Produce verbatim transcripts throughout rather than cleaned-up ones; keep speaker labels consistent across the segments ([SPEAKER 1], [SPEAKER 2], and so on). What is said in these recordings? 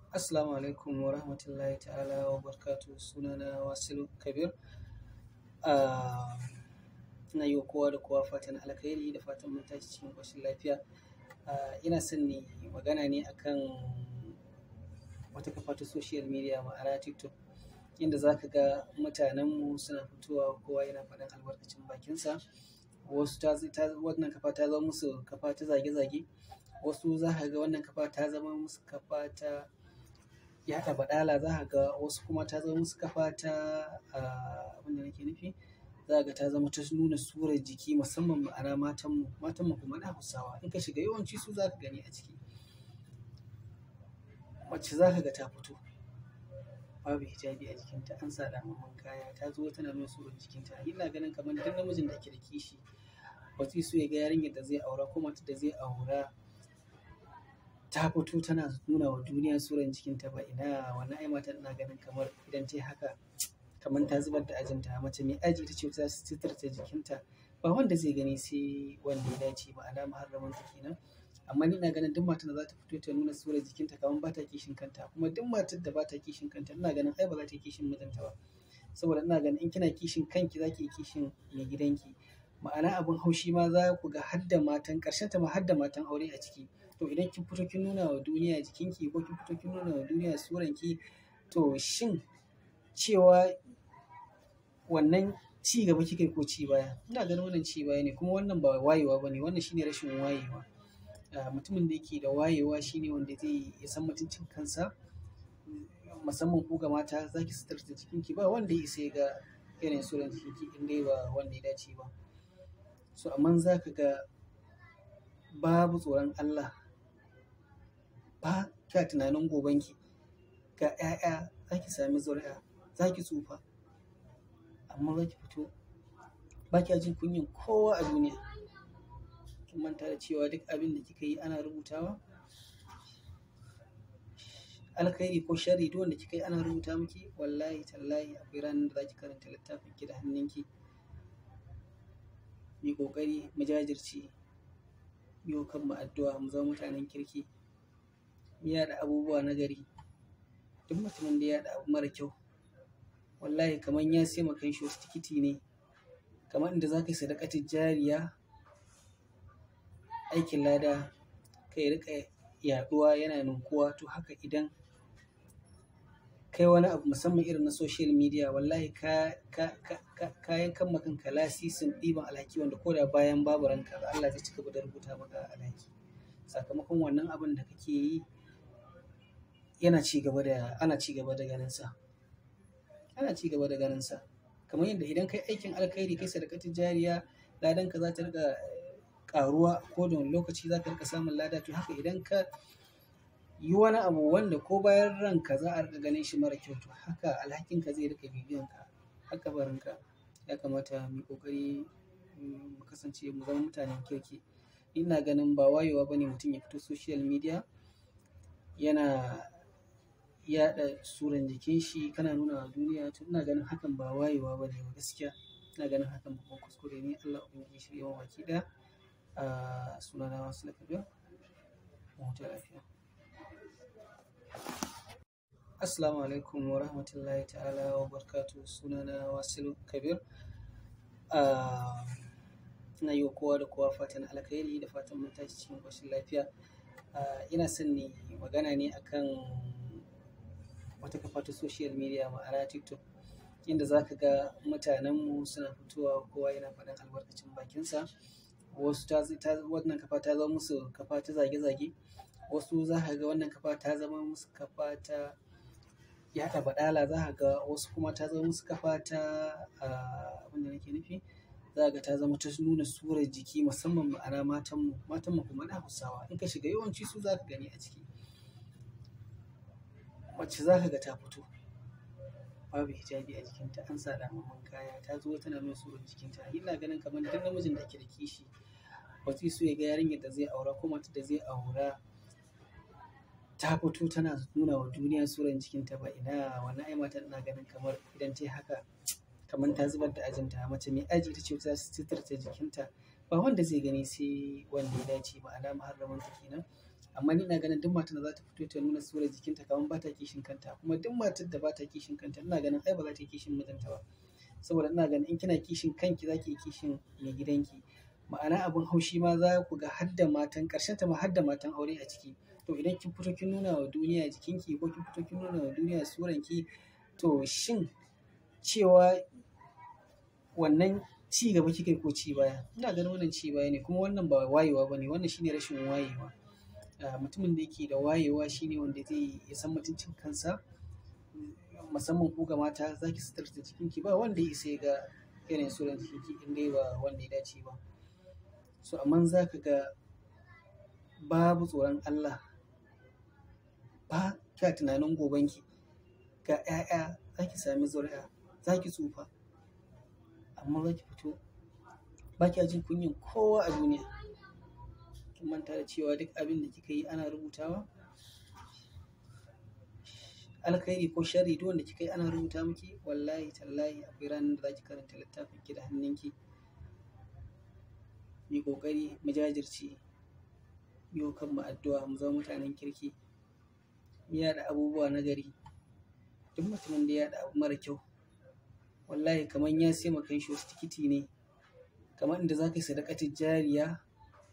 [SPEAKER 1] Assalamu alaikum wa rahmatullahi ta'ala wa barakatuh. Sunana Wasilu Kabir. Ah, ina yi wa kowa da kowa fatan alkhairi da fatan mun tashi cikin ƙoshin lafiya. Ah, ina son ne magana ne akan wata kafa ta social media ma'ana TikTok, inda za ka ga mutanenmu suna fitowa kowa yana faɗin albarkacin bakinsa. Wasu ta, ta wannan kafa ta zama musu kafa ta zage-zage, wasu za ka ga wannan kafa ta zama musu kafa ta yaɗa baɗala, za ka ga wasu kuma ta zama musu kafa ta abin da nake nufi, za ka ga ta zama ta nuna surar jiki, musamman ma'ana matanmu, matanmu kuma na Hausawa. In ka shiga yawanci su za ka gani a ciki. Wacce za ka ga ta fito babu hijabi a jikinta, an sa ɗamammun kaya, ta zo tana nuna surar jikinta. Ina ganin kamar duk namijin da ke da kishi ba zai so ya ga yarinyar da zai aura ko matar da zai aura ta fito tana nuna wa duniya surar jikinta ba. Ina wannan ai matar ina ganin kamar idan ta yi haka kamar ta zubar da ajinta. Mace mai aji ita ce za su suturta jikinta, ba wanda zai gani sai wanda ya dace, ma'ana muharramanta kenan. Amma ni ina ganin duk matar da za ta fito ta nuna surar jikinta kamar ba ta kishin kanta, kuma duk matar da ba ta kishin kanta ina ganin ai ba za ta yi kishin mijinta ba. Saboda ina ganin in kina kishin kanki za ki yi kishin mai gidanki. Ma'ana abin haushi ma za ku ga har da matan ƙarshenta ma har da matan aure a ciki. To idan kin fito kin nuna wa duniya jikinki ko kin fito kin nuna wa duniya suranki, to shin cewa wannan ci gaba kika yi ko ci baya? Ina ganin wannan ci baya ne, kuma wannan ba wayewa ba ne, wannan shine rashin wayewa. Ah, mutumin da yake da wayewa shine wanda zai ya san mutuncin kansa. Musamman ku ga mata za ki suturta jikinki, ba wanda ya isa ya ga irin surar jikinki in dai ba wanda ya dace ba. So amma za ka ga babu tsoron Allah, ba kya tunanin gobenki, ga 'ya'ya za ki sami zuri'a, za ki tsufa, amma za ki fito ba kya jin kunyan kowa a duniya. Kin manta da cewa duk abin da kika yi ana rubutawa, alkhairi ko sharri duk wanda kika yi ana rubuta miki. Wallahi tallahi akwai ranar da za ki karanta littafinki da hannunki. Mu yi ƙoƙari mu jajirce, mu yi wa kanmu addu'a, mu zama mutanen kirki, mu yaɗa abubuwa na gari. Duk mutumin da ya yaɗa abu mara kyau, wallahi kamar ya sai ma kanshi wasu tikiti ne. Kamar inda za ka yi sadakatul jariya, aikin lada ka yi riƙa yaɗuwa yana ninkuwa. To haka idan kai wani abu musamman irin na social media, wallahi ka, ka, ka, ka, ka yankan ma kanka lasisin ɗiban alhaki wanda ko da bayan babu ranka Allah zai cigaba da rubuta maka alhaki. Sakamakon wannan abin da kake yi yana ci gaba da, ana ci gaba da ganinsa. Ana ci gaba da ganinsa. Kamar yadda idan kai aikin alkhairi, kai sadakatul jariya, ladanka za ta riƙa ƙaruwa ko da wani lokaci za ka riƙa samun lada. To haka idan ka yi wani abu wanda ko bayan ranka za a riƙa ganin shi mara kyau, to haka alhakinka zai riƙa bibiyanka har kabarinka. Ya kamata mu yi ƙoƙari mu kasance mu zama mutanen kirki. Ina ganin ba wayewa ba ne mutum ya fito social media yana yaɗa surar jikin shi, kana nuna wa duniya. To ina ganin hakan ba wayewa ba ne gaskiya. Ina ganin hakan babban kuskure ne. Allah ubangiji ya shirye mu baki ɗaya. Ah, sunana Wasilu Kabir. Mu huta lafiya. Assalamu alaikum wa rahmatullahi ta'ala wa barakatuh. Sunana Wasilu Kabir. Ah, ina yi wa kowa da kowa fatan alkhairi da fatan mun tashi cikin ƙoshin lafiya. Ah, ina son ne magana ne akan wata kafa ta social media ma'ana TikTok, inda za ka ga mutanenmu suna fitowa kowa yana faɗin albarkacin bakinsa. Wasu ta, ta wannan kafa ta zama musu kafa ta zage-zage, wasu za ka ga wannan kafa ta zama musu kafa ta yaɗa baɗala, za ka ga wasu kuma ta zama musu kafa ta abin da nake nufi, za ka ga ta zama ta nuna surar jiki, musamman ma'ana matanmu, matanmu kuma na Hausawa. In ka shiga yawanci su za ka gani a ciki. Wacce za ka ga ta fito babu hijabi a jikinta, an sa ɗamammun kaya, ta zo tana nuna surar jikinta. Ina ganin kamar duk namijin da ke da kishi ba zai so ya ga yarinyar da zai aura ko matar da zai aura ta fito tana nuna wa duniya surar jikinta ba. Ina wannan ai matar ina ganin kamar idan ta yi haka kamar ta zubar da ajinta. Mace mai aji ita ce za su suturta jikinta, ba wanda zai gani sai wanda ya dace, ma'ana muharramanta kenan. amma ni ina ganin duk matar da za ta fito ta nuna surar jikinta kamar ba ta kishin kanta, kuma duk matar da ba ta kishin kanta ina ganin ai ba za ta yi kishin mijinta ba, saboda ina ganin in kina kishin kanki za ki yi kishin mai gidanki. Ma'ana abin haushi ma za ku ga har da matan ƙarshen ta ma har da matan aure a ciki. To idan kin fito kin nuna wa duniya jikinki ko kin fito kin nuna wa duniya suranki, to shin cewa wannan ci gaba kika yi ko ci baya? Ina ganin wannan ci baya ne, kuma wannan ba wayewa ba ne, wannan shine rashin wayewa. Uh, mutumin da yake da wayewa shine wanda zai ya san mutuncin kansa, musamman ku ga mata za ki suturta jikinki ba wanda ya isa ya ga yanayin suran jikinki in dai ba wanda ya dace ba. So amma za ka ga babu tsoron Allah, ba kya tunanin gobenki, ga 'ya'ya za ki sami zuri'a, za ki tsufa, amma za ki fito ba kya jin kunyan kowa a duniya. Kin manta da cewa duk abin da kika yi ana rubutawa, alkhairi ko sharri duk wanda kika yi ana rubuta miki. Wallahi tallahi akwai ranar da za ki karanta littafin ki da hannunki. Mu yi ƙoƙari mu jajirce, mu yi kanmu addu'a, mu zama mutanen kirki, mu yaɗa abubuwa na gari. Duk mutumin da ya yaɗa abu mara kyau, wallahi kamar ya sai ma kanshi wasu tikiti ne, kamar inda za ka yi sadakatul jariya,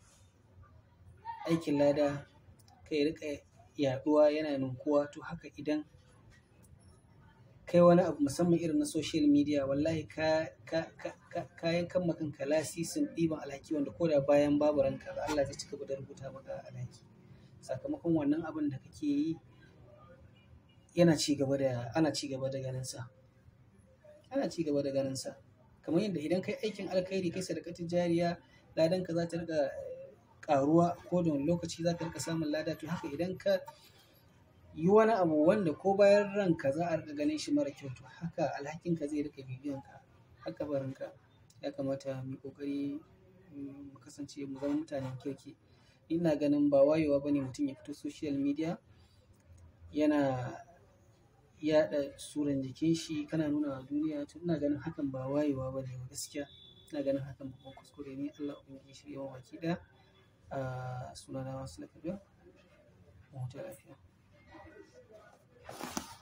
[SPEAKER 1] aikin lada ka yi riƙa yaɗuwa yana ninkuwa. To haka idan kai wani abu musamman irin na social media, wallahi ka ka ka ka ka yankan ma kanka lasisin ɗiban alhaki wanda ko da bayan babu ranka Allah zai cigaba da rubuta maka alhaki. Sakamakon wannan abin da kake yi yana ci gaba da ana ci gaba da ganinsa, ana ci gaba da ganinsa. Kamar yadda idan kai aikin alkhairi kai sadakatul jariya, ladanka za ta riƙa ƙaruwa ko da wani lokaci za ka riƙa samun lada. To haka idan ka yi wani abu wanda ko bayan ranka za a riƙa ganin shi mara kyau, to haka alhakinka zai riƙa bibiyanka har kabarinka. Ya kamata mu yi ƙoƙari mu kasance mu zama mutanen kirki. Ina ganin ba wayewa ba ne mutum ya fito social media yana yaɗa suran jikin shi kana nuna wa duniya. To ina ganin hakan ba wayewa ba ne gaskiya. Ina ganin hakan babban kuskure ne. Allah ubangiji ya shirye mu baki ɗaya. Uh, sunana Wasu Kabir. Mu huta lafiya.